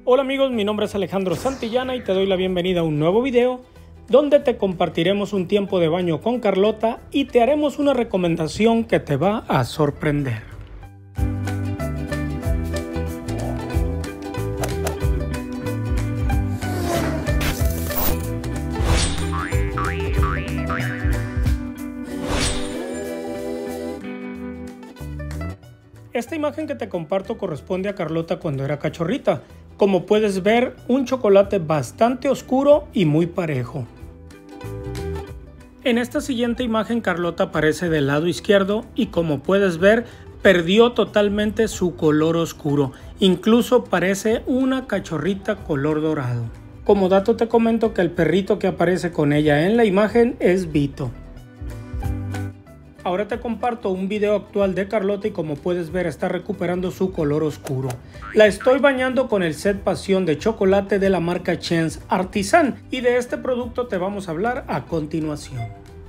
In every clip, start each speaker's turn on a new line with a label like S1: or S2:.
S1: Hola amigos, mi nombre es Alejandro Santillana y te doy la bienvenida a un nuevo video donde te compartiremos un tiempo de baño con Carlota y te haremos una recomendación que te va a sorprender. Esta imagen que te comparto corresponde a Carlota cuando era cachorrita. Como puedes ver, un chocolate bastante oscuro y muy parejo. En esta siguiente imagen Carlota aparece del lado izquierdo y como puedes ver, perdió totalmente su color oscuro. Incluso parece una cachorrita color dorado. Como dato te comento que el perrito que aparece con ella en la imagen es Vito. Ahora te comparto un video actual de Carlota y como puedes ver está recuperando su color oscuro. La estoy bañando con el set Pasión de chocolate de la marca Chance Artisan y de este producto te vamos a hablar a continuación.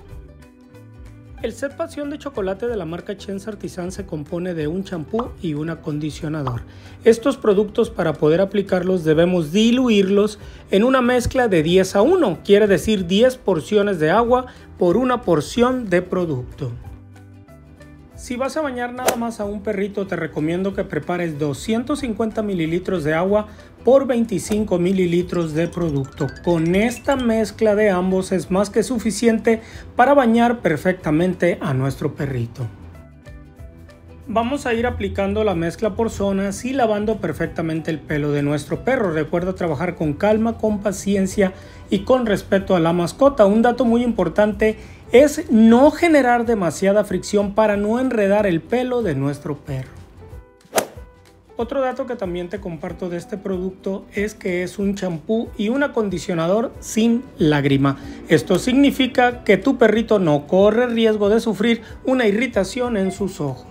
S1: El set Pasión de chocolate de la marca Chance Artisan se compone de un champú y un acondicionador. Estos productos para poder aplicarlos debemos diluirlos en una mezcla de 10:1, quiere decir 10 porciones de agua por una porción de producto. Si vas a bañar nada más a un perrito te recomiendo que prepares 250 mililitros de agua por 25 mililitros de producto. Con esta mezcla de ambos es más que suficiente para bañar perfectamente a nuestro perrito. Vamos a ir aplicando la mezcla por zonas y lavando perfectamente el pelo de nuestro perro. Recuerda trabajar con calma, con paciencia y con respeto a la mascota. Un dato muy importante es no generar demasiada fricción para no enredar el pelo de nuestro perro. Otro dato que también te comparto de este producto es que es un champú y un acondicionador sin lágrima. Esto significa que tu perrito no corre riesgo de sufrir una irritación en sus ojos.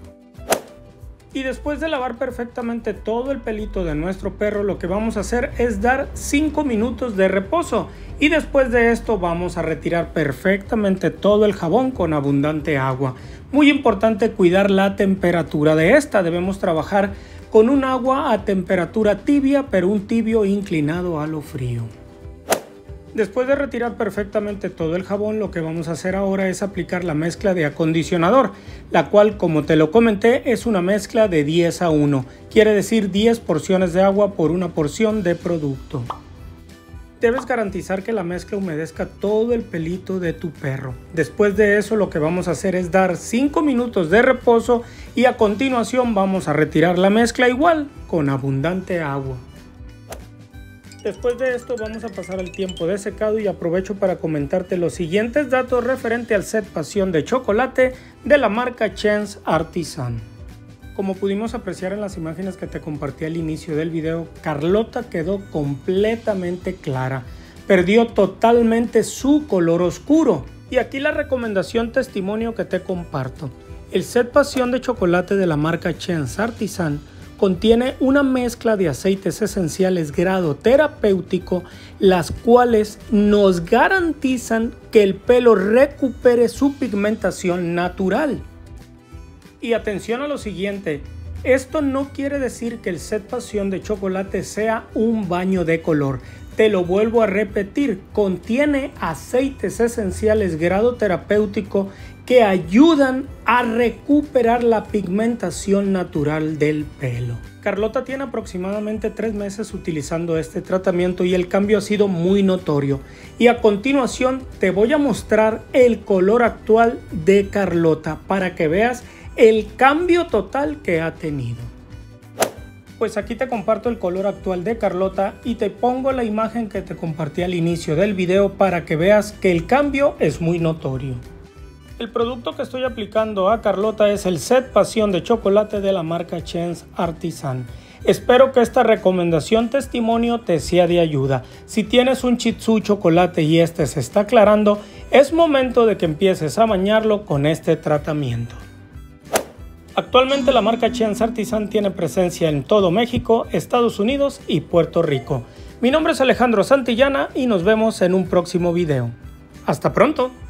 S1: Y después de lavar perfectamente todo el pelito de nuestro perro, lo que vamos a hacer es dar 5 minutos de reposo. Y después de esto vamos a retirar perfectamente todo el jabón con abundante agua. Muy importante cuidar la temperatura de esta. Debemos trabajar con un agua a temperatura tibia, pero un tibio inclinado a lo frío. Después de retirar perfectamente todo el jabón, lo que vamos a hacer ahora es aplicar la mezcla de acondicionador, la cual, como te lo comenté, es una mezcla de 10:1, quiere decir 10 porciones de agua por una porción de producto. Debes garantizar que la mezcla humedezca todo el pelito de tu perro. Después de eso lo que vamos a hacer es dar 5 minutos de reposo y a continuación vamos a retirar la mezcla igual con abundante agua. Después de esto vamos a pasar al tiempo de secado y aprovecho para comentarte los siguientes datos referente al set Pasión de chocolate de la marca Chance Artisan. Como pudimos apreciar en las imágenes que te compartí al inicio del video, Carlota quedó completamente clara, perdió totalmente su color oscuro. Y aquí la recomendación testimonio que te comparto. El set Pasión de chocolate de la marca Chance Artisan contiene una mezcla de aceites esenciales grado terapéutico, las cuales nos garantizan que el pelo recupere su pigmentación natural. Y atención a lo siguiente, esto no quiere decir que el set Pasión de chocolate sea un baño de color. Te lo vuelvo a repetir, contiene aceites esenciales grado terapéutico que ayudan a recuperar la pigmentación natural del pelo. Carlota tiene aproximadamente 3 meses utilizando este tratamiento y el cambio ha sido muy notorio. Y a continuación te voy a mostrar el color actual de Carlota para que veas el cambio total que ha tenido. Pues aquí te comparto el color actual de Carlota y te pongo la imagen que te compartí al inicio del video para que veas que el cambio es muy notorio. El producto que estoy aplicando a Carlota es el set Pasión de chocolate de la marca Chance Artisan. Espero que esta recomendación testimonio te sea de ayuda. Si tienes un Shih Tzu chocolate y este se está aclarando, es momento de que empieces a bañarlo con este tratamiento. Actualmente la marca Chance Artisan tiene presencia en todo México, Estados Unidos y Puerto Rico. Mi nombre es Alejandro Santillana y nos vemos en un próximo video. ¡Hasta pronto!